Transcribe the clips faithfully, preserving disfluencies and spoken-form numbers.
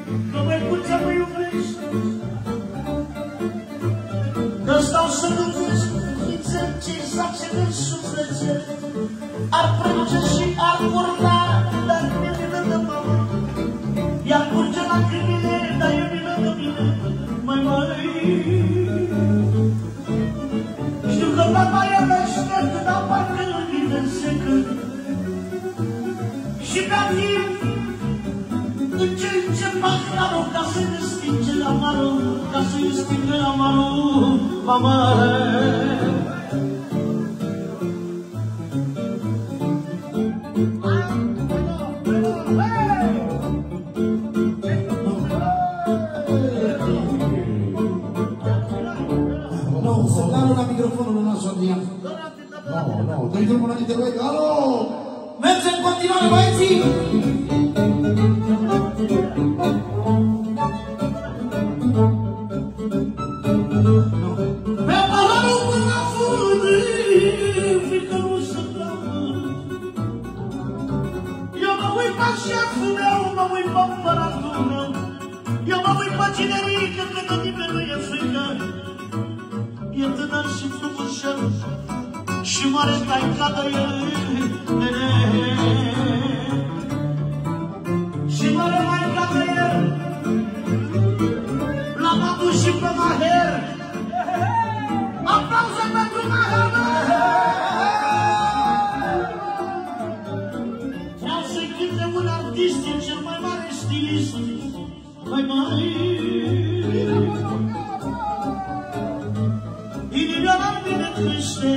că măicuța mă iubește, că stau să gândesc ce zace de suflete, ar plânge și ar urla, dar mi-e milă de mama, iar curge lacrimile, dar e milă de mine, mai mai. Știu că mama e meștecă, dar parcă în mine secă, și pe-a timp încerce paharul ca să-i stinge amarul, ca să-i stinge amarul, mama. Doi drumul înainte, băi, alo! Mergem în continuare, băieții! Pe paharul până la fundă, fiindcă nu se dramă. Eu mă uit pe șeful meu, mă uit pe împăratul meu, eu mă uit pe cinerică, că de nimeni nu e frică. E tânăr și frumușel, și mare ca-i cadă el, și mare mai cadă el, l-am adus și pe Maher. Aplauze pentru Maher! Vreau să-i cânte un artist, e cel mai mare stilist, mai mai. Inimioara bine crește,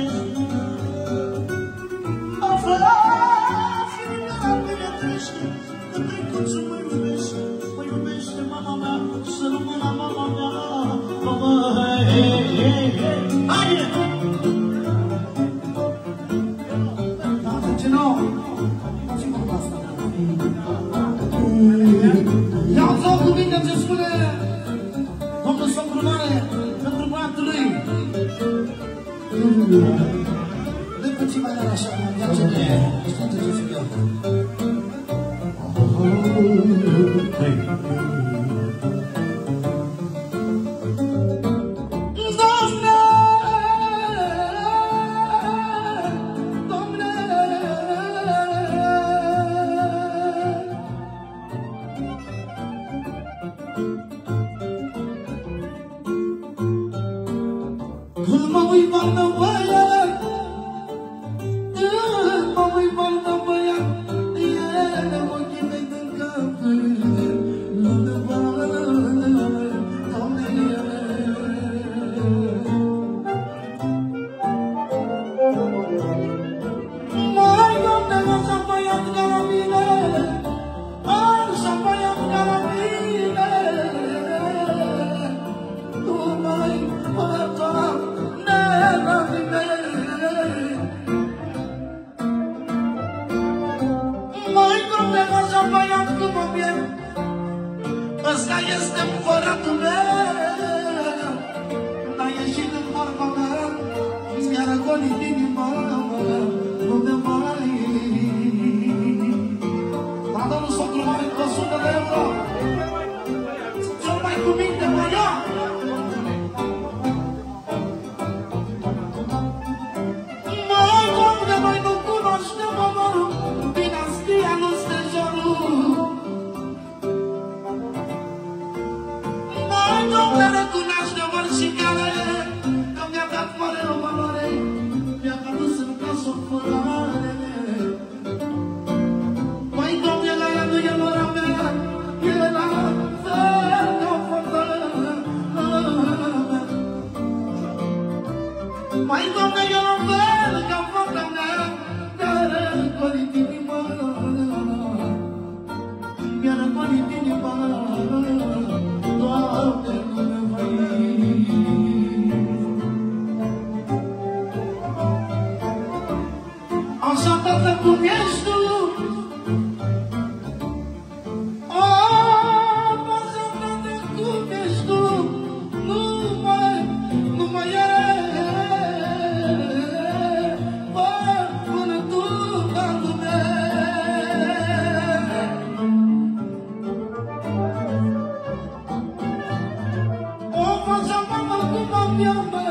mea mă,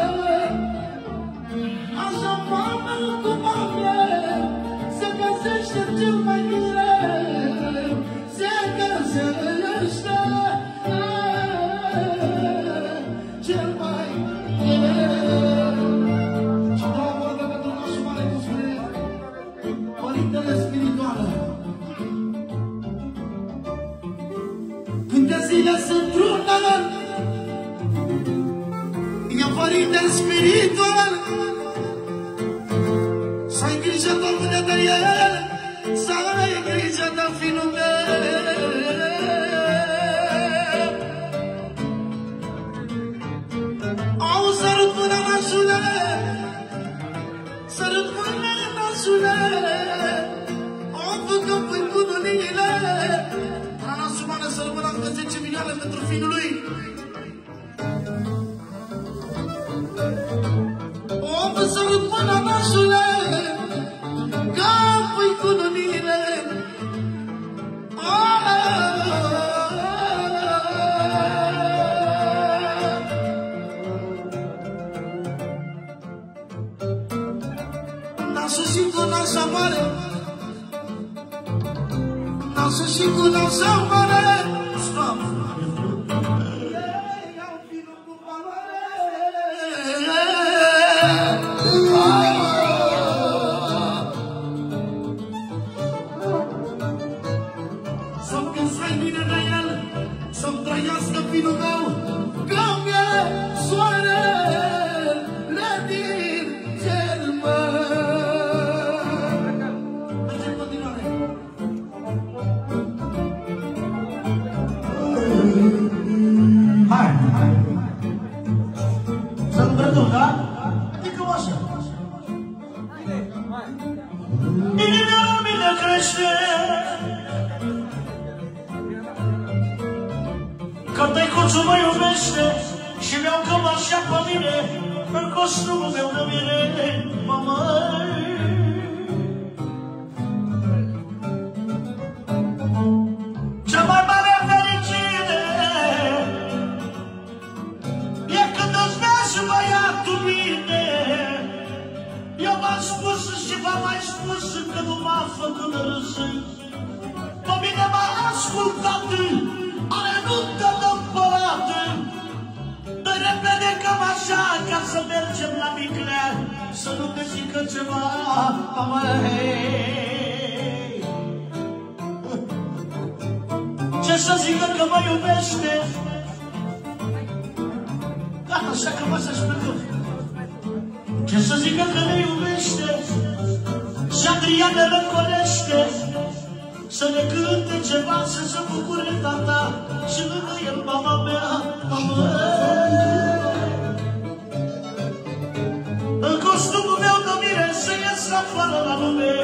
așa mamă cu mame, se găsește cel mai greu, se găsește cel mai greu. Și dau vorbe pentru nașul mare despre părintele spirituală. Câte zile sunt trună, e părinte spiritual, să ai grijă, Doamne, de el, să ai grijă de finul meu. Au sărut mâna, nașule, sărut mâna, nașule, au făcut pui cu nuliile, la nașul mare să rămână încă zece milioane pentru finul lui. O, sărut mâna, nașule, ca pui cu nuliile. Nașul și cu nașa mare, nașul și cu nașa mare, stop! Iau vinul cu valoare. Să-mi gânseai bine de el, să-mi trăiască vinul meu, că mi-e soarele din cer, mă. Merge în continuare. Hai, hai. Să-mi predum, da? Adică așa. Inima mine crește, că tăicuțul mă iubește și mi-au cam așa pe mine în costumul meu de mire, mamă. Cea mai mare fericire e când îți vezi băiatul bine. Eu v-am spus și v-am mai spus că nu m-a făcut râs. Pe mine m-a ascultat, are nu-te dă părată. Dă repede cam așa ca să mergem la Miclea, să nu te zică ceva, măi. Ce să zică că mă iubește? Gata, așa că mă să-și plăcut. Ce să zică că ne iubește și Adrian ne răcolește, să ne cânte ceva, să se bucure tata și lângă el mama mea, mamă. În costumul meu de mire să ies afară la lume,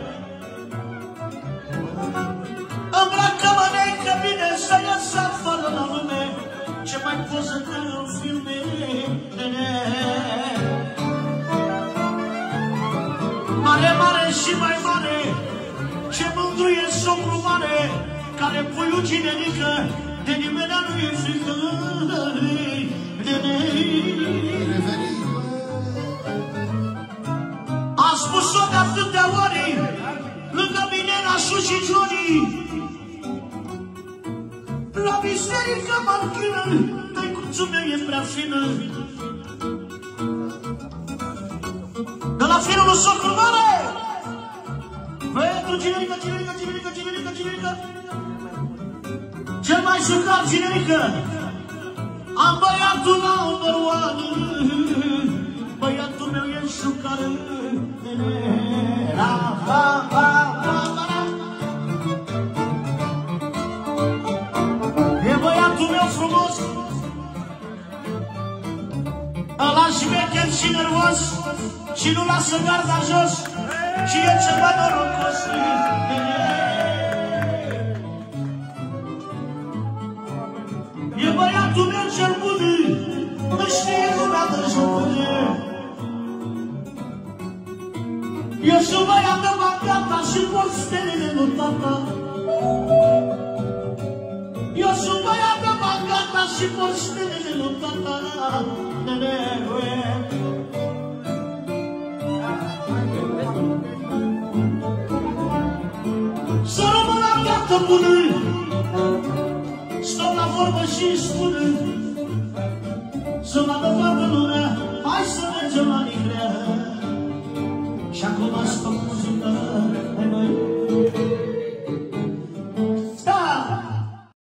îmbracă-mă neică bine să ies afară la lume, ce mai poză că în filme, mare, mare și mai mare, ce mândru e socru mare, care puiul cinerică, de nimeni nu-i frică. Am spus-o de atâtea ori, lângă mine nașul și Johnny, la biserică marchină, tăicuțul meu e prea fină. De la finul lui socru mare, băiatul cinerică, cinerică, cinerică, cinerică, cinerică, cel mai jucat cinerică, am băiatul number one, băiatul meu e jucare, la, la, la, la, la. E băiatul meu frumos, ăla șmecher și nervos, și nu lasă garda jos, și e ceva norocos. E băiatul meu cel bun, nu știe lumea de jocuri. Eu sunt băiat de bancata și port stelele lui tata. Eu sunt băiat de bancata și și porștenul tata nenegoe. Să rămână toată bună, stau la vorbă și spune, să mă